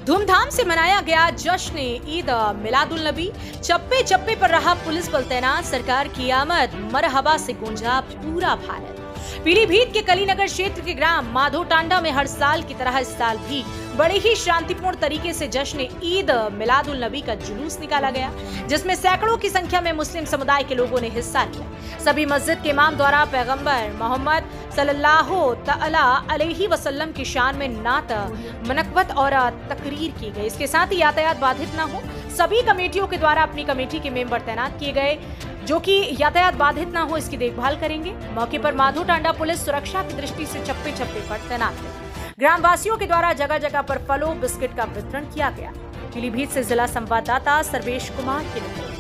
धूमधाम से मनाया गया जश्न ईद मिलादुल नबी। चप्पे चप्पे पर रहा पुलिस बल तैनात। सरकार की आमद मरहबा से गूंजा पूरा भारत। पीलीभीत के कलीनगर क्षेत्र के ग्राम माधोटांडा में हर साल की तरह इस साल भी बड़े ही शांतिपूर्ण तरीके से जश्न ईद मिलादुल नबी का जुलूस निकाला गया, जिसमें सैकड़ों की संख्या में मुस्लिम समुदाय के लोगों ने हिस्सा लिया। सभी मस्जिद के इमाम द्वारा पैगंबर मोहम्मद सल्लल्लाहु तआला अलैहि वसल्लम की शान में नात मनकबत और तकरीर की गई। इसके साथ ही यातायात बाधित न हो, सभी कमेटियों के द्वारा अपनी कमेटी के मेंबर तैनात किए गए, जो कि यातायात बाधित न हो इसकी देखभाल करेंगे। मौके पर माधोटांडा पुलिस सुरक्षा की दृष्टि से चप्पे चप्पे पर तैनात है। ग्रामवासियों के द्वारा जगह जगह पर फलों बिस्किट का वितरण किया गया। पीलीभीत से जिला संवाददाता सर्वेश कुमार की रिपोर्ट।